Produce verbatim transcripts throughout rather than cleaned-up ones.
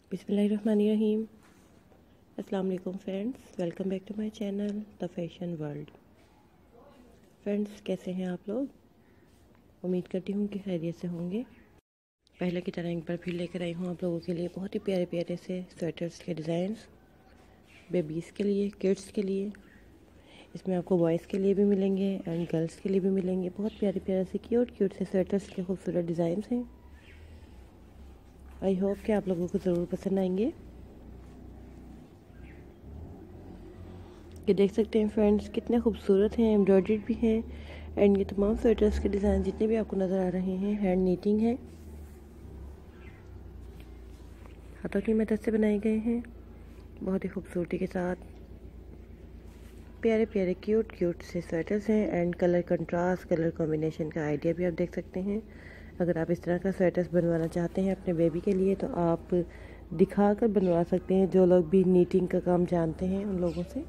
बिस्मिल्लाहिर्रहमानिर्रहीम। अस्सलाम वालेकुम friends, welcome back to my channel the fashion world. Friends, कैसे हैं आप लोग? उम्मीद करती हूँ कि खैरियत से होंगे। पहले की तरह एक बार फिर लेकर आई हूँ आप लोगों के लिए बहुत ही प्यारे प्यारे से स्वेटर्स के डिज़ाइंस, बेबीज़ के लिए, किड्स के लिए। इसमें आपको बॉयज़ के लिए भी मिलेंगे एंड गर्ल्स के लिए भी मिलेंगे। बहुत प्यारे प्यारे से क्यूट क्यूट से स्वेटर्स के खूबसूरत डिज़ाइंस हैं। आई होप कि आप लोगों को ज़रूर पसंद आएंगे। ये देख सकते हैं फ्रेंड्स, कितने खूबसूरत हैं, एम्ब्रॉयडर्ड भी हैं एंड ये तमाम स्वेटर्स के डिज़ाइन जितने भी आपको नज़र आ रहे हैं हैंड नीटिंग है, हाथों की मदद से बनाए गए हैं। बहुत ही खूबसूरती के साथ प्यारे प्यारे क्यूट क्यूट से स्वेटर्स हैं and colour contrast, colour combination का आइडिया भी आप देख सकते हैं। अगर आप इस तरह का स्वेटर्स बनवाना चाहते हैं अपने बेबी के लिए तो आप दिखा कर बनवा सकते हैं। जो लोग भी नीटिंग का काम जानते हैं उन लोगों से।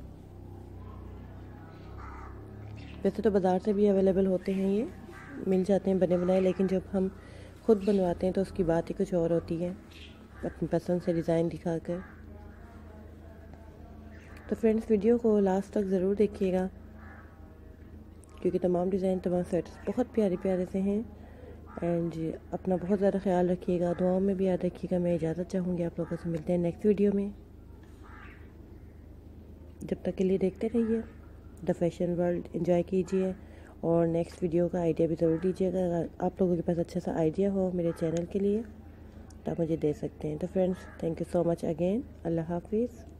वैसे तो बाज़ार से भी अवेलेबल होते हैं, ये मिल जाते हैं बने बनाए, लेकिन जब हम खुद बनवाते हैं तो उसकी बात ही कुछ और होती है, अपनी पसंद से डिज़ाइन दिखाकर। तो फ्रेंड्स, वीडियो को लास्ट तक ज़रूर देखिएगा क्योंकि तमाम डिज़ाइन, तमाम स्वेटर्स बहुत प्यारे प्यारे से हैं। एंड अपना बहुत ज़्यादा ख्याल रखिएगा, दुआओं में भी याद रखिएगा। मैं इजाज़त चाहूँगी, आप लोगों से मिलते हैं नेक्स्ट वीडियो में। जब तक के लिए देखते रहिए द फैशन वर्ल्ड, एंजॉय कीजिए और नेक्स्ट वीडियो का आइडिया भी ज़रूर दीजिएगा। अगर आप लोगों के पास अच्छा सा आइडिया हो मेरे चैनल के लिए तो आप मुझे दे सकते हैं। तो friends, thank you so much again. अल्लाह हाफिज़।